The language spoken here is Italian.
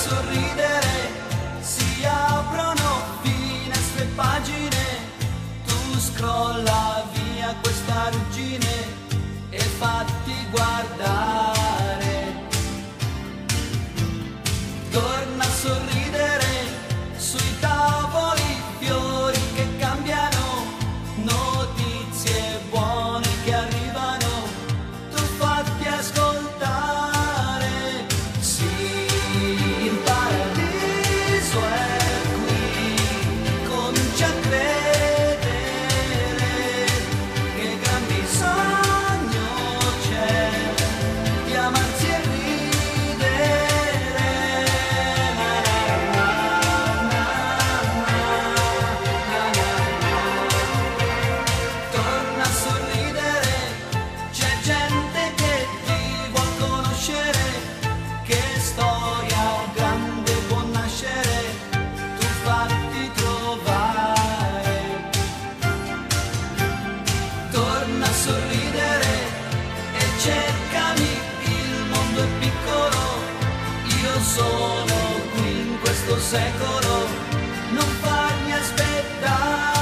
sorridere, si aprono finestre e pagine, tu scrolla via questa ruggine e fatti guardare. Torna a sorridere, sui tavoli fiori che cambiano, notizie buone che arrivano, tu fatti ascoltare. Sì, il paradiso è qui, comincia a credere che gran bisogno c'è di amarsi e ridere. Torna a sorridere, c'è gente che ti vuol conoscere, che storia grande può nascere, tu fatti trovare. Torna a sorridere e cercami, il mondo è piccolo, io sono qui in questo secolo, non farmi aspettare.